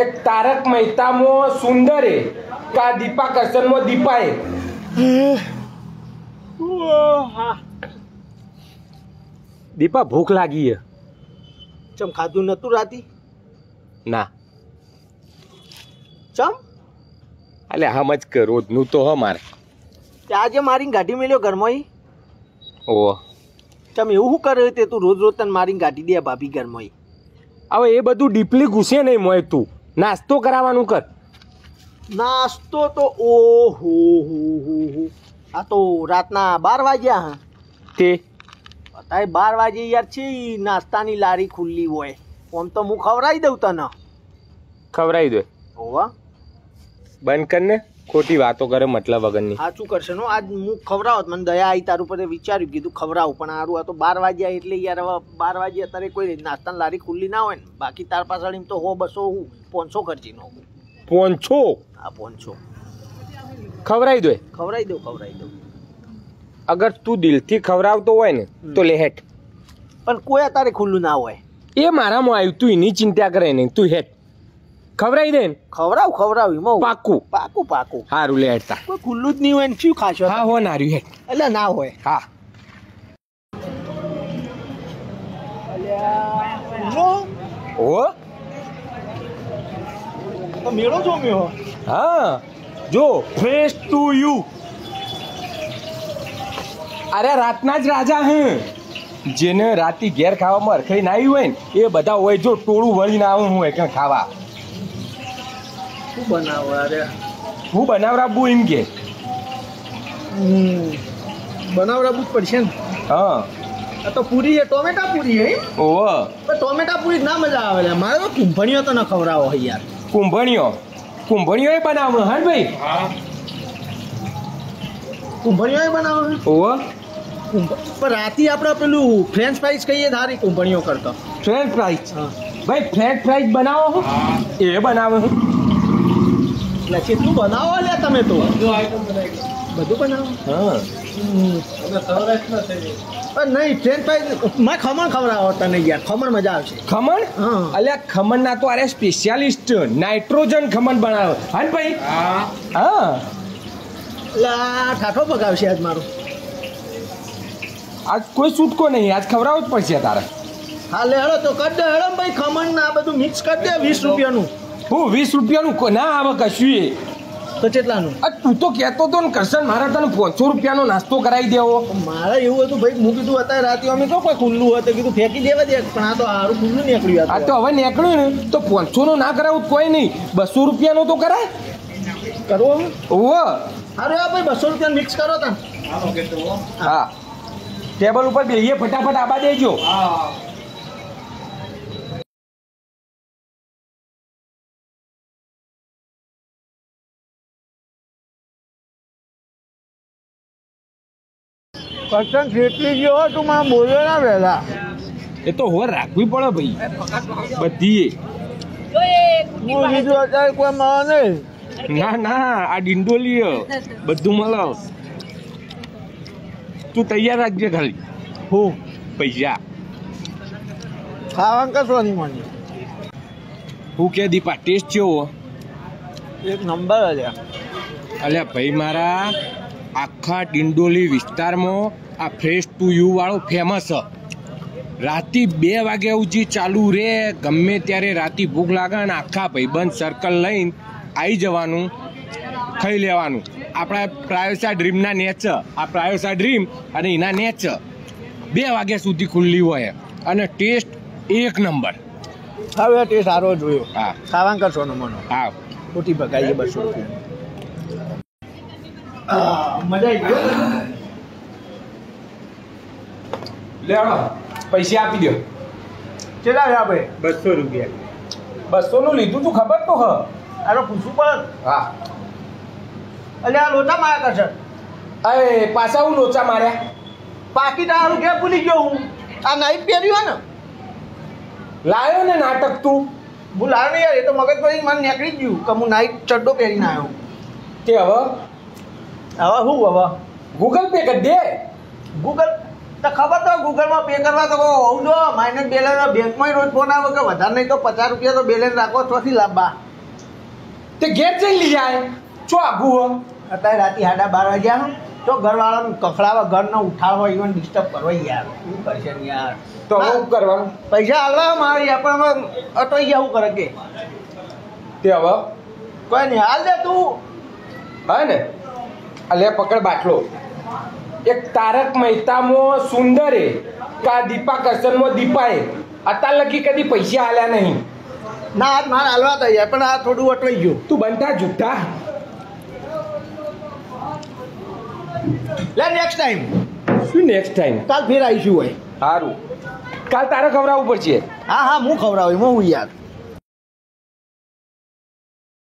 એક તારક મહેતામાં સુંદરે કા દીપા કરશનમાં દીપાએ. દીપા ભૂખ લાગી હે. ચમ ખાધું નતું રાતી? ના ચમ એટલે હમ જ કે રોજનું તો હ મારે. આજે મારીને ગાડી મેલ્યો ઘરમાં. ઓહ ચમ એવું શું કરે તે તું રોજ રોજ તને મારીને ગાડી દે ભાભી ઘરમાં? હવે એ બધું ડીપલી ઘૂસે નહીં મોય. તું નાસ્તો કરાવવાનું કર. નાસ્તો તો ઓહો હો આ તો રાતના 12 વાગ્યા. હા તે અત્યારે 12 વાગે યાર છે નાસ્તાની લારી ખુલ્લી હોય. આમ તો હું ખવડાવી દઉં તને. ખવડાવી દે. હોવા બંધ કર ને ખોટી વાતો કરે મતલબ વગરની. સાચું કરશે નો આજ હું ખવડાવત. મને દયા આવી તારું પર વિચાર્યું કીધું ખવડાવું પણ સારું. આ તો 12 વાગ્યા એટલે યાર હવે 12 વાગ્યા અત્યારે કોઈ નાસ્તાની લારી ખુલ્લી ના હોય ને. બાકી તાર પાછળ એમ તો 100 200 હું 500 ખર્ચી નો. 500? હા 500 ખવડાવી દે. ખવડાવી દઉં. અગર તું દિલથી ખવડાવતો હોય ને તો લે હેઠ. પણ કોઈ અત્યારે ખુલ્લું ના હોય. એ મારામાં આવ્યું. તું એની ચિંતા કરે નહીં. તું હેઠ ખવડાવી દે ને. ખવડાવ એમાં પાકું સારું લે હેઠતા. કોઈ ખુલ્લું જ નહીં હોય ને શું ખાશો? હા હો નાર્યું હેઠ. એટલે ના હોય. હા ઓ તો મેળો જો મેળો. હા જો ફ્રેશ ટુ યુ. અરે રાતના જ રાજા હે. જેને રાતી ઘેર ખાવામાં અરખાઈ ના આવી હોય ને એ બધા હોય જો ટોળું વળીને આવું હું એક ખાવા. શું બનાવો? અરે હું બનાવરાબુ એમ કે બનાવરાબુ જ પડશે ને. હા આ તો પૂરી છે, ટોમેટા પૂરી હે. ઓહો પણ ટોમેટા પૂરી ના મજા આવે. મારે તો કુંભણીઓ તો ન ખવડાવો હે યાર. કુંભણીઓ એ બનાવો હા ભાઈ. કુંભણીઓ એ બનાવો. ઓહો પણ રાતી આપણે પેલું ફ્રેન્ચ ફ્રાઈઝ કહીએ ધારી કુંભણીઓ કરતો. French fries? હા ભાઈ ફ્રેન્ચ ફ્રાઈઝ બનાવો એ બનાવો. એટલે કેટલું બનાવો લે તમે તો. બધું બનાવો. હા પણ નહીં ફ્રેન્ચ ફ્રાઈઝ માં ખમણ ખવડાવો તને યાર. ખમણ મજા આવશે. ખમણ? હા અલ્યા ખમણ ના તો અરે સ્પેશિયાલિસ્ટ નાઇટ્રોજન ખમણ બનાવો હા ભાઈ. હા એટલે આ ઠાઠો પગાવશે આજ મારો. આજ કોઈ છૂટકો નહીં. આજ ખવડાવવું જ પડશે તારે. હા લે હેડો તો કરી દે હેડો ભાઈ. ખમણ ના બધું મિક્સ કરી દે. 20 રૂપિયાનું. હું 20 રૂપિયાનું ના આવે કશું એ. તો કેટલાનું? તું તો કહેતો હતો ને કરશન મારે તને 500 રૂપિયાનો નાસ્તો કરાવી દેવો. મારે એવું હતું ભાઈ. હું કીધું અત્યારે રાતે અમે તો કોઈ ખુલ્લું હોય તો કીધું ફેંકી દેવા દે. પણ આ તો સારું ખુલ્લું નીકળ્યું. આ તો હવે નીકળ્યું ને તો 500 નો ના કરાવું કોઈ નહીં. 200 રૂપિયાનો તો કરાય. કરવો? ઓહો અરે ભાઈ 200 રૂપિયા મિક્સ કરો તને. હા ટેબલ ઉપર બેહીએ ફટાફટ આબા દેજો. કરશન ફેટલી ગયો તું મને બોલ્યો ના વહેલા. એ તો હોર રાખવી પડે ભાઈ બધી. હું કીધું અત્યારે કોઈ મળે નહીં. ના આ ડિંડોલી બધું મળે. તું તૈયાર રાખજે ખાલી. હું પૈસા ખાવાનું કશો નહીં મને. હું કે દીપા ટેસ્ટ કેવો? એક નંબર અલ્યા. અલ્યા ભાઈ મારા આખા ડિંડોલી વિસ્તારમાં આ ફ્રેશ ટુ યુ વાળો ફેમસ છે. રાતી 2 વાગ્યા સુધી ચાલુ રે. ગમે ત્યારે રાતી ભૂખ લાગે ને આખા ભાઈબંધ સર્કલ લઈને આવી જવાનું, ખાઈ લેવાનું. આપણા પ્રાયોસા ડ્રીમના નેચ. આ પ્રાયોસા ડ્રીમ અને એના નેચ 2 વાગ્યા સુધી ખુલ્લી હોય અને ટેસ્ટ એક નંબર. હવે ટેસ્ટ સારો જોયો. હા ખાવાનું કરશો ને મને. હા ખોટી ભગાઈએ 200 રૂપિયા. મજા આવી ગયો. લેવાનો પૈસા આપી દો. કેટલા છે ભાઈ? 200 રૂપિયા. 200 નું લીધું તું ખબર તો હ. આનો પૂછવું પડે. હા એટલે આ લોચા માર્યા કરશે. અરે પાછા હું લોચા માર્યા. પાકીટ આરું કે ભૂલી ગયો હું. આ નાઈટ પહેર્યું ને લાયો ને નાટક તું. હું લાવ્યો ને યાર. એ તો મગજ પછી મને નીકળી જ ગયું કે હું નાઈટ ચડ્ડો પહેરીને આવ્યો. તે હવે શું હવે ગૂગલ પે કરી દે. ગૂગલ તો ખબર તો ગૂગલમાં પે કરવા તો હોવું જો માઇનસ બેલેન્સ બેંકમાં રોજ ફોન આવે કે વધારે નહીં તો 50 રૂપિયા તો બેલેન્સ રાખો. ચોથી લાંબા તે ઘેર જઈ લઈ જાય ચો આઘું હો અત્યારે રાતે 12:30 વાગ્યા તો ઘરવાળાનું કખડાવા ઘરનો ઉઠાડવા ઇવન ડિસ્ટર્બ કરવા યાર શું કરશે ને યાર તો હવે શું કરવાનું પૈસા હાલવા મારે યાર પણ હવે અટોઈ ગયા શું કરે કે તે હવે કોઈ નહીં હાલ દે તું હા ને આ લે પકડ બાટલો એક તારક મહેતામાં સુંદરે કા દીપા કરશનમાં દીપાએ અત્યાર લગી કદી પૈસા આલ્યા નહીં ના આજ મારે હાલવા હતા યાર પણ આ થોડું અટવાઈ ગયું તું બનતા જુઠ્ઠા લે નેક્સ્ટ ટાઈમ શું નેક્સ્ટ ટાઈમ કાલ ફેર આવીશું હોય સારું કાલ તારે ખવડાવવું પડશે હા હું ખવડાવું હું યાર